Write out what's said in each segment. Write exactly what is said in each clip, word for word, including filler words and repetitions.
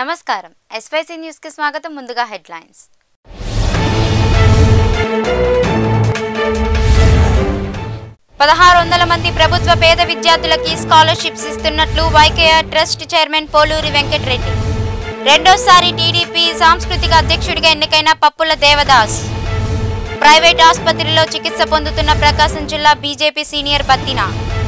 నమస్కారం SYC news కి స్వాగతం ముందుగా హెడ్లైన్స్ పదహారు వందల మంది ప్రభుత్వ పేద విద్యార్థులకు స్కాలర్‌షిప్స్ ఇస్తున్నట్లు YKR trust chairman Poluri Venkatareddy రెండోసారి టీడీపీ సాంస్కృతిక అధ్యక్షుడిగా ఎన్నికైన పప్పుల దేవదాస్ ప్రైవేట్ ఆసుపత్రిలో చికిత్స పొందుతున్న ప్రకాశం జిల్లా BJP senior Battina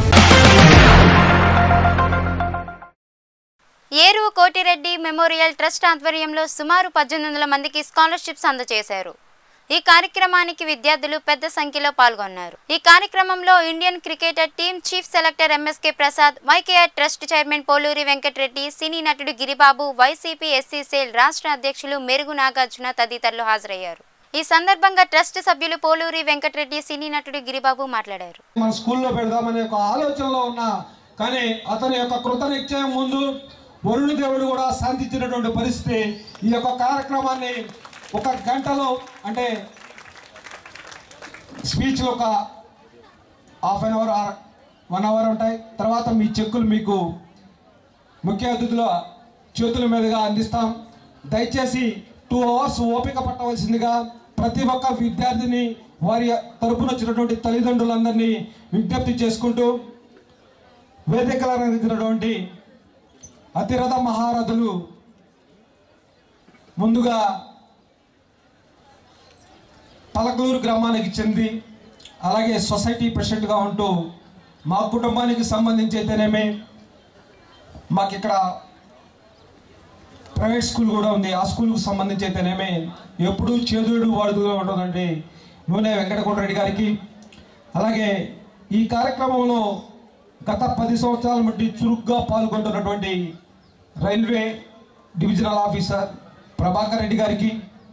Eruvu Kotireddy memorial trust ఆధ్వర్యంలో సుమారు పద్దెనిమిది వందల మందికి స్కాలర్‌షిప్స్ అందజేశారు. ఈ కార్యక్రమానికి విద్యార్థులు పెద్ద సంఖ్యలో పాల్గొన్నారు. ఈ కార్యక్రమంలో Indian cricketer team chief selector MSK Prasad, YKR trust chairman Poluri Venkatareddy, cine నటుడు గిరిబాబు, వైసీపీ ఎస్సీ సేల్ రాష్ట్ర అధ్యక్షులు మెరుగు నాగార్జున తదితరులు హాజరయ్యారు. ఈ సందర్భంగా ట్రస్ట్ సభ్యులు పోలూరి వెంకటరెడ్డి, సినీ నటుడు గిరిబాబు మాట్లాడారు. మన స్కూల్లో పెడదామనే ఒక ఆలోచనలో ఉన్నా కానీ అతని యొక్క కృతనిశ్చయం ముందు వరుణ దేవుడు కూడా శాంతించినటువంటి పరిస్థితి. ఈ యొక్క కార్యక్రమాన్ని ఒక గంటలో అంటే స్పీచ్లు ఒక half an hour one hour ఉంటాయి. తర్వాత మీ చెక్కులు మీకు ముఖ్య అతిథుల చేతుల మీదుగా అందిస్తాం. దయచేసి టూ అవర్స్ ఓపిక పట్టవలసిందిగా ప్రతి ఒక్క విద్యార్థిని వారి తరపున వచ్చినటువంటి తల్లిదండ్రులందరినీ విజ్ఞప్తి చేసుకుంటూ వేదికలు అందించినటువంటి అతిరథ మహారథులు ముందుగా పలకలూరు గ్రామానికి చెంది అలాగే సొసైటీ ప్రెసిడెంట్గా ఉంటూ మా కుటుంబానికి సంబంధించి అయితేనేమి మాకు ఇక్కడ ప్రైవేట్ స్కూల్ కూడా ఉంది. ఆ స్కూల్కి సంబంధించి అయితేనేమి ఎప్పుడూ చేదుడు వాడుగా ఉంటుందండి నూనె వెంకటకోటరెడ్డి గారికి. అలాగే ఈ కార్యక్రమంలో గత పది సంవత్సరాల బట్టి చురుగ్గా పాల్గొంటున్నటువంటి railway divisional officer Prabhakar Reddy గారికి,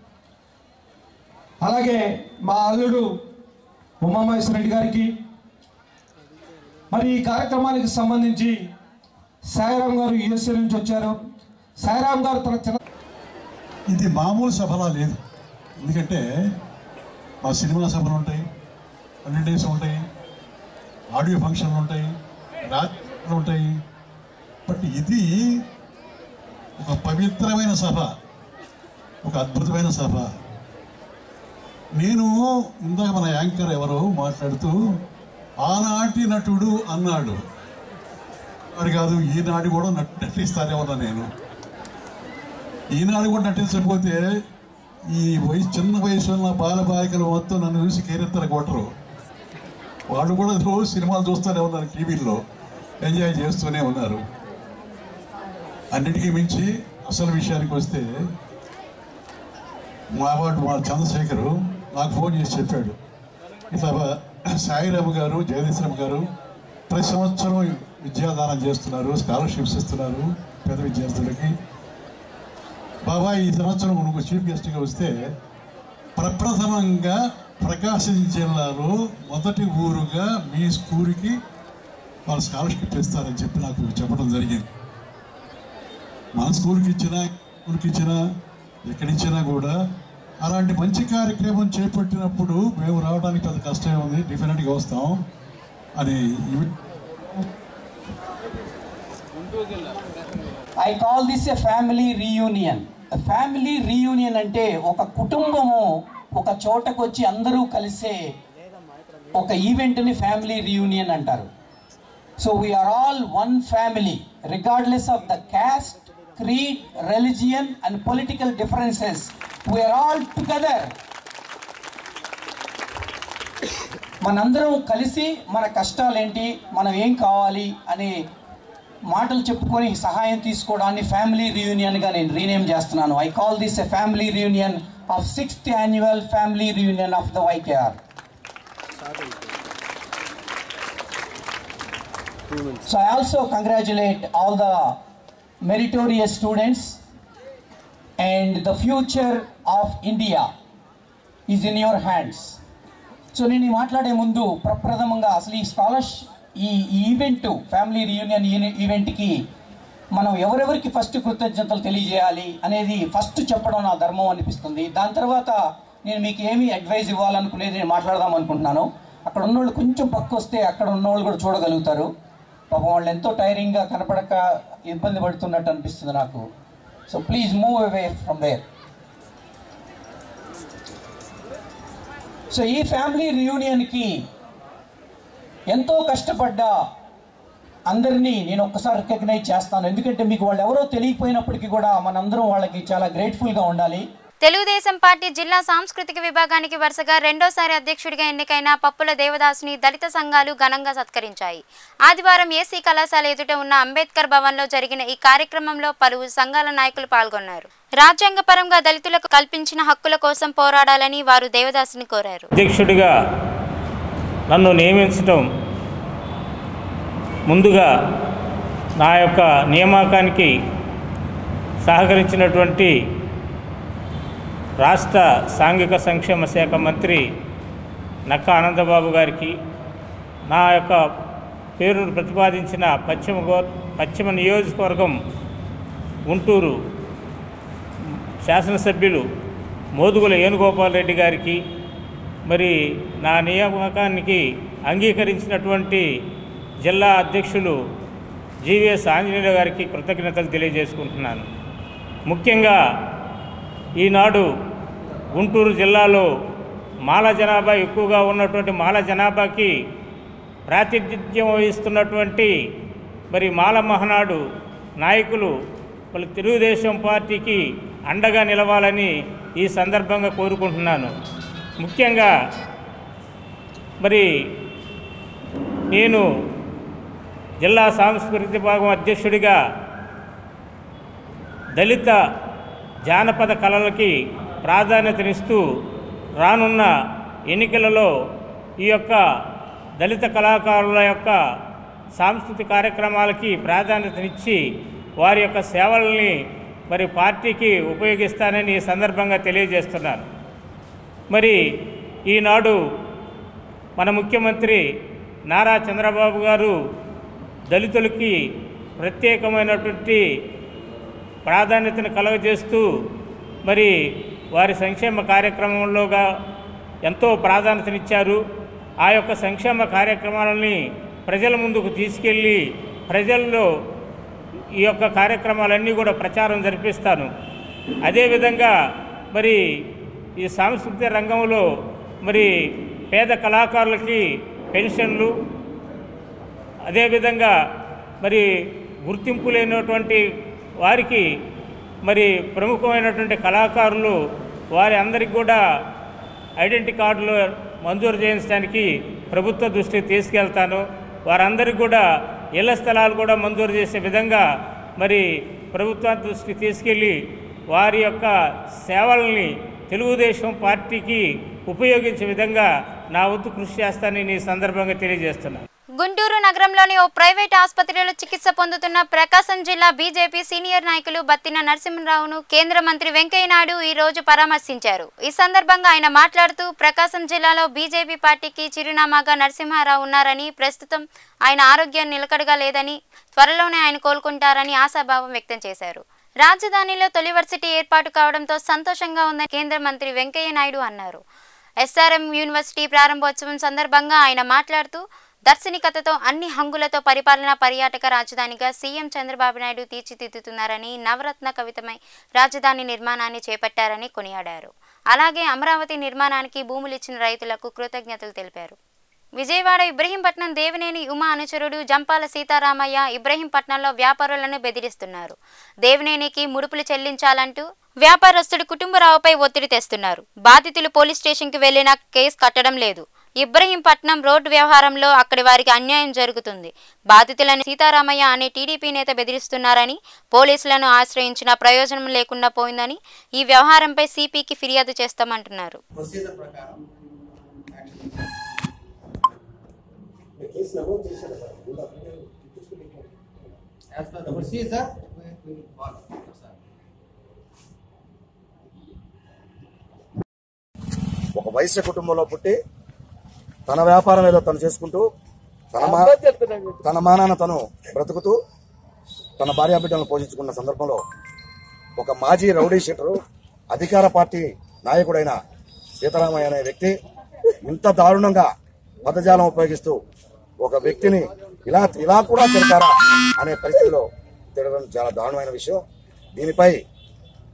అలాగే మా అల్లుడు ఉమామహేశ్వర రెడ్డి గారికి, మరి ఈ కార్యక్రమానికి సంబంధించి సాయిరామ్ గారు యూఎస్ఏ నుంచి వచ్చారు. సాయిరామ్ గారు తన చిన్న ఇది మామూలు సభలా లేదు. ఎందుకంటే మా సినిమా సభలు ఉంటాయి, పన్నెండు డేస్ ఉంటాయి, ఆడియో ఫంక్షన్లు ఉంటాయి, రాత్రులు ఉంటాయి. బట్ ఇది ఒక పవిత్రమైన సభ, ఒక అద్భుతమైన సభ. నేను ఇందాక మన యాంకర్ ఎవరో మాట్లాడుతూ ఆనాటి నటుడు అన్నాడు. అది కాదు, ఈనాడు కూడా నటు నటిస్తానేమన్నా నేను. ఈనాడు కూడా నటించకపోతే ఈ వయసు చిన్న వయసులో ఉన్న బాలబాలికలు మొత్తం నన్ను చూసి కేరెత్తర కొట్టరు. వాళ్ళు కూడా రోజు సినిమాలు చూస్తూనే ఉన్నారు, టీవీల్లో ఎంజాయ్ చేస్తూనే ఉన్నారు. అన్నిటికీ మించి అసలు విషయానికి వస్తే మా వాడు మా చంద్రశేఖరు నాకు ఫోన్ చేసి చెప్పాడు, ఇట్లా సాయిరామ్ గారు జగదీశ్వరం గారు ప్రతి సంవత్సరం విద్యాదానం చేస్తున్నారు, స్కాలర్షిప్స్ ఇస్తున్నారు పేద విద్యార్థులకి. బాబా ఈ సంవత్సరం నువ్వు చీఫ్ గెస్ట్గా వస్తే ప్రప్రథమంగా ప్రకాశం జిల్లాలో మొదటి ఊరుగా మీ స్కూల్కి వాళ్ళు స్కాలర్షిప్ ఇస్తారని చెప్పి నాకు చెప్పడం జరిగింది. మన స్కూల్కి ఇచ్చినా స్కూల్కి ఇచ్చినా ఎక్కడిచ్చినా కూడా అలాంటి మంచి కార్యక్రమం చేపట్టినప్పుడు మేము రావడానికి పెద్ద కష్టమే ఉంది, డెఫినెట్గా వస్తాం అని. I call this a family reunion. Family reunion అంటే ఒక కుటుంబము ఒక చోటకు వచ్చి అందరూ కలిసే ఒక ఈవెంట్ని ఫ్యామిలీ రీయూనియన్ అంటారు. So we are all one family regardless of the caste, creed, religion and political differences. We are all together. మనందరం కలిసి మన కష్టాలేంటి, మనం ఏం కావాలి అనే మాటలు చెప్పుకొని సహాయం తీసుకోవడాన్ని ఫ్యామిలీ రీయూనియన్గా నేను రీనేమ్ చేస్తున్నాను. I call this a family reunion of sixth annual family reunion of the YKR. So I also congratulate all the meritorious students, and the future of India is in your hands. So నేను మాట్లాడే ముందు ప్రప్రథమంగా అసలు ఈ scholarship ఈ event family reunion ఈవెంట్కి మనం ఎవరెవరికి ఫస్ట్ కృతజ్ఞతలు తెలియజేయాలి అనేది ఫస్ట్ చెప్పడం నా ధర్మం అనిపిస్తుంది. దాని తర్వాత నేను మీకు ఏమి అడ్వైజ్ ఇవ్వాలనుకునేది నేను మాట్లాడదాం అనుకుంటున్నాను. అక్కడ ఉన్నోళ్ళు కొంచెం పక్క వస్తే అక్కడ ఉన్నోళ్ళు కూడా చూడగలుగుతారు. పాపం వాళ్ళు ఎంతో టైరింగ్గా కనపడక ఇబ్బంది పడుతున్నట్టు అనిపిస్తుంది నాకు. So please move away from there. So ఈ ఫ్యామిలీ రియూనియన్కి ఎంతో కష్టపడ్డ అందరినీ నేను ఒక్కసారి రికగ్నైజ్ చేస్తాను. ఎందుకంటే మీకు వాళ్ళు ఎవరో తెలియకపోయినప్పటికీ కూడా మనందరం వాళ్ళకి చాలా గ్రేట్ఫుల్గా ఉండాలి. తెలుగుదేశం పార్టీ జిల్లా సాంస్కృతిక విభాగానికి వరుసగా రెండోసారి అధ్యక్షుడిగా ఎన్నికైన పప్పుల దేవదాసుని దళిత సంఘాలు ఘనంగా సత్కరించాయి. ఆదివారం ఏసీ కళాశాల ఎదుట ఉన్న అంబేద్కర్ భవన్లో జరిగిన ఈ కార్యక్రమంలో పలువురు సంఘాల నాయకులు పాల్గొన్నారు. రాజ్యాంగపరంగా దళితులకు కల్పించిన హక్కుల కోసం పోరాడాలని వారు దేవదాసుని కోరారు. అధ్యక్షుడిగా నన్ను నియమించడం ముందుగా నా యొక్క నియామకానికి సహకరించినటువంటి రాష్ట్ర సాంఘిక సంక్షేమ శాఖ మంత్రి నక్కా ఆనందబాబు గారికి, నా యొక్క పేరును ప్రతిపాదించిన పశ్చిమ గో పశ్చిమ నియోజకవర్గం గుంటూరు శాసనసభ్యులు మోదుగుల వేణుగోపాల్ రెడ్డి గారికి, మరి నా నియామకానికి అంగీకరించినటువంటి జిల్లా అధ్యక్షులు జీవీఎస్ ఆంజనేయులు గారికి కృతజ్ఞతలు తెలియజేసుకుంటున్నాను. ముఖ్యంగా ఈనాడు గుంటూరు జిల్లాలో మాల జనాభా ఎక్కువగా ఉన్నటువంటి మాల జనాభాకి ప్రాతినిధ్యం వహిస్తున్నటువంటి మరి మాల మహనాడు నాయకులు వాళ్ళు తెలుగుదేశం పార్టీకి అండగా నిలవాలని ఈ సందర్భంగా కోరుకుంటున్నాను. ముఖ్యంగా మరి నేను జిల్లా సాంస్కృతిక విభాగం అధ్యక్షుడిగా దళిత జానపద కళలకి ప్రాధాన్యతనిస్తూ రానున్న ఎన్నికలలో ఈ యొక్క దళిత కళాకారుల యొక్క సాంస్కృతిక కార్యక్రమాలకి ప్రాధాన్యతనిచ్చి వారి యొక్క సేవల్ని మరి పార్టీకి ఉపయోగిస్తానని ఈ సందర్భంగా తెలియజేస్తున్నాను. మరి ఈనాడు మన ముఖ్యమంత్రి నారా చంద్రబాబు గారు దళితులకి ప్రత్యేకమైనటువంటి ప్రాధాన్యతను కలుగజేస్తూ మరి వారి సంక్షేమ కార్యక్రమంలోగా ఎంతో ప్రాధాన్యతనిచ్చారు. ఆ యొక్క సంక్షేమ కార్యక్రమాలని ప్రజల ముందుకు తీసుకెళ్ళి ప్రజల్లో ఈ యొక్క కార్యక్రమాలన్నీ కూడా ప్రచారం జరిపిస్తాను. అదేవిధంగా మరి ఈ సాంస్కృతిక రంగంలో మరి పేద కళాకారులకి పెన్షన్లు, అదేవిధంగా మరి గుర్తింపు లేనటువంటి వారికి మరి ప్రముఖమైనటువంటి కళాకారులు వారి అందరికీ కూడా ఐడెంటిటీ కార్డులు మంజూరు చేయించడానికి ప్రభుత్వ దృష్టికి తీసుకెళ్తాను. వారందరికీ కూడా ఇళ్ల స్థలాలు కూడా మంజూరు చేసే విధంగా మరి ప్రభుత్వ దృష్టికి తీసుకెళ్ళి వారి యొక్క సేవల్ని తెలుగుదేశం పార్టీకి ఉపయోగించే విధంగా నా వంతు కృషి చేస్తానని ఈ సందర్భంగా తెలియజేస్తున్నాను. గుంటూరు నగరంలోని ఓ ప్రైవేట్ ఆసుపత్రిలో చికిత్స పొందుతున్న ప్రకాశం జిల్లా బీజేపీ సీనియర్ నాయకులు బత్తిన నరసింహరావును కేంద్ర మంత్రి వెంకయ్యనాయుడు ఈ రోజు పరామర్శించారు. ఈ సందర్భంగా ఆయన మాట్లాడుతూ ప్రకాశం జిల్లాలో బీజేపీ పార్టీకి చిరునామాగా నరసింహారావు ఉన్నారని, ప్రస్తుతం ఆయన ఆరోగ్యం నిలకడగా లేదని, త్వరలోనే ఆయన కోలుకుంటారని ఆశాభావం వ్యక్తం చేశారు. రాజధానిలో తొలి వర్సిటీ ఏర్పాటు కావడంతో సంతోషంగా ఉందని కేంద్ర మంత్రి వెంకయ్యనాయుడు అన్నారు. ఎస్ఆర్ఎం యూనివర్సిటీ ప్రారంభోత్సవం సందర్భంగా ఆయన మాట్లాడుతూ దర్శనికతతో అన్ని హంగులతో పరిపాలనా పర్యాటక రాజధానిగా సీఎం చంద్రబాబు నాయుడు తీర్చిదిద్దుతున్నారని, నవరత్న కవితమై రాజధాని నిర్మాణాన్ని చేపట్టారని కొనియాడారు. అలాగే అమరావతి నిర్మాణానికి భూములు ఇచ్చిన రైతులకు కృతజ్ఞతలు తెలిపారు. విజయవాడ ఇబ్రహీంపట్నం దేవినేని ఉమా అనుచరుడు జంపాల సీతారామయ్య ఇబ్రహీంపట్నంలో వ్యాపారులను బెదిరిస్తున్నారు. దేవినేనికి ముడుపులు చెల్లించాలంటూ వ్యాపారస్తుడు కుటుంబరావుపై ఒత్తిడి తెస్తున్నారు. బాధితులు పోలీస్ స్టేషన్కి వెళ్లినా కేసు కట్టడం లేదు. ఇబ్రహీంపట్నం రోడ్డు వ్యవహారంలో అక్కడి వారికి అన్యాయం జరుగుతుంది. బాధితులను సీతారామయ్య అనే టీడీపీ నేత బెదిరిస్తున్నారని, పోలీసులను ఆశ్రయించిన ప్రయోజనం లేకుండా పోయిందని, ఈ వ్యవహారంపై సిపికి ఫిర్యాదు చేస్తామంటున్నారు. ఒక వైశ్య కుటుంబంలో పుట్టి తన వ్యాపారం ఏదో తను చేసుకుంటూ తన మా తన మానాన తను బ్రతుకుతూ తన భార్యా బిడ్డలను పోషించుకున్న సందర్భంలో ఒక మాజీ రౌడీ షీటరు అధికార పార్టీ నాయకుడైన సీతారామయ్య అనే వ్యక్తి ఇంత దారుణంగా పదజాలం ఉపయోగిస్తూ ఒక వ్యక్తిని ఇలా ఇలా కూడా తిడతారా అనే పరిస్థితిలో తిడడం చాలా దారుణమైన విషయం. దీనిపై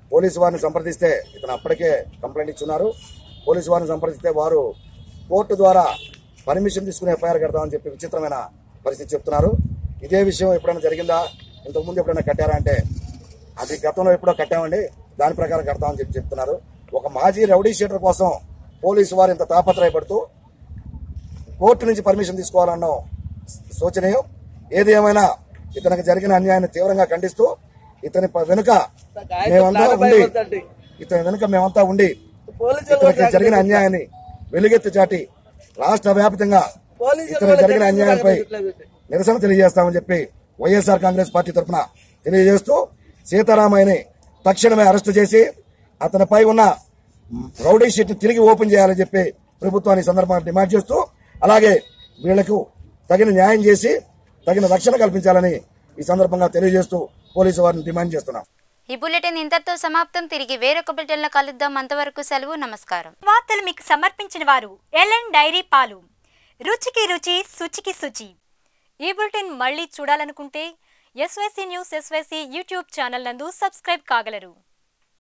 పోలీసు వారిని సంప్రదిస్తే ఇతను అప్పటికే కంప్లైంట్ ఇచ్చున్నారు. పోలీసు వారిని సంప్రదిస్తే వారు కోర్టు ద్వారా పర్మిషన్ తీసుకుని ఎఫ్ఐఆర్ కడతామని చెప్పి విచిత్రమైన పరిస్థితి చెప్తున్నారు. ఇదే విషయం ఎప్పుడైనా జరిగిందా, ఇంతకుముందు ఎప్పుడైనా కట్టారా అంటే అది గతంలో ఎప్పుడో కట్టామండి, దాని ప్రకారం కడతామని చెప్పి చెప్తున్నారు. ఒక మాజీ రౌడీ షీటర్ కోసం పోలీసు వారు ఇంత తాపత్రయపడుతూ కోర్టు నుంచి పర్మిషన్ తీసుకోవాలన్న సూచనయం. ఏది ఏమైనా ఇతనికి జరిగిన అన్యాయాన్ని తీవ్రంగా ఖండిస్తూ ఇతని వెనుక మేమంతా ఉండి ఇతని వెనుక మేమంతా ఉండి ఇతనికి జరిగిన అన్యాయాన్ని వెలుగెత్తి చాటి రాష్ట్ర వ్యాప్తంగా ఇతనికి జరిగిన అన్యాయంపై నిరసన తెలియజేస్తామని చెప్పి వైఎస్ఆర్ కాంగ్రెస్ పార్టీ తరఫున తెలియజేస్తూ సీతారామయ్యని తక్షణమే అరెస్టు చేసి అతనిపై ఉన్న రౌడీ షీట్ తిరిగి ఓపెన్ చేయాలని చెప్పి ప్రభుత్వాన్ని సందర్భంగా డిమాండ్ చేస్తూ, అలాగే వీళ్లకు తగిన న్యాయం చేసి తగిన రక్షణ కల్పించాలని ఈ సందర్భంగా తెలియజేస్తూ పోలీసు వారిని డిమాండ్ చేస్తున్నాం. ఈ బులెటిన్ ఇంతటితో సమాప్తం. తిరిగి వేరొక బులెటిన్ లో కలుద్దాం. అంతవరకు సెలవు, నమస్కారం. వార్తలు మీకు సమర్పించిన వారు ఎల్ఎన్ డైరీ పాలు, రుచికి రుచి, శుచికి శుచి. ఈ బులెటిన్ మళ్ళీ చూడాలనుకుంటే SYC news SYC YouTube channel నందు సబ్స్క్రైబ్ కాగలరు.